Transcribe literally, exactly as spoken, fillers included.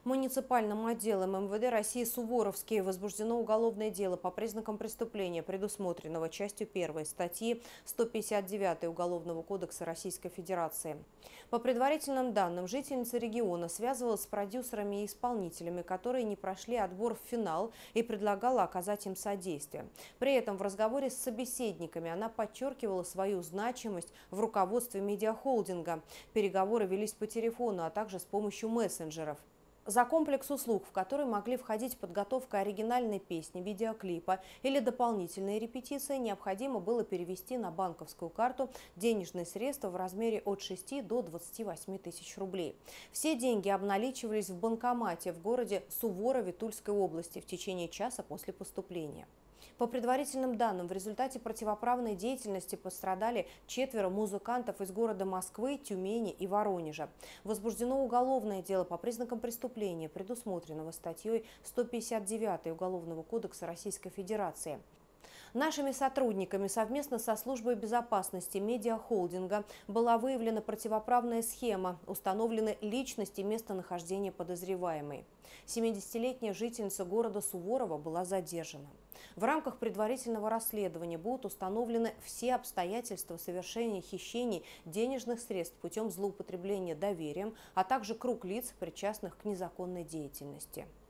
Муниципальным отделом эм вэ дэ России Суворовский возбуждено уголовное дело по признакам преступления, предусмотренного частью первой статьи сто пятьдесят девять Уголовного кодекса Российской Федерации. По предварительным данным, жительница региона связывалась с продюсерами и исполнителями, которые не прошли отбор в финал, и предлагала оказать им содействие. При этом в разговоре с собеседниками она подчеркивала свою значимость в руководстве медиахолдинга. Переговоры велись по телефону, а также с помощью мессенджеров. За комплекс услуг, в который могли входить подготовка оригинальной песни, видеоклипа или дополнительные репетиции, необходимо было перевести на банковскую карту денежные средства в размере от шести до двадцати восьми тысяч рублей. Все деньги обналичивались в банкомате в городе Суворове Тульской области в течение часа после поступления. По предварительным данным, в результате противоправной деятельности пострадали четверо музыкантов из города Москвы, Тюмени и Воронежа. Возбуждено уголовное дело по признакам преступления, предусмотренного статьей сто пятьдесят девять Уголовного кодекса Российской Федерации. Нашими сотрудниками совместно со службой безопасности медиахолдинга была выявлена противоправная схема, установлены личность и местонахождение подозреваемой. семидесятилетняя жительница города Суворова была задержана. В рамках предварительного расследования будут установлены все обстоятельства совершения хищений денежных средств путем злоупотребления доверием, а также круг лиц, причастных к незаконной деятельности.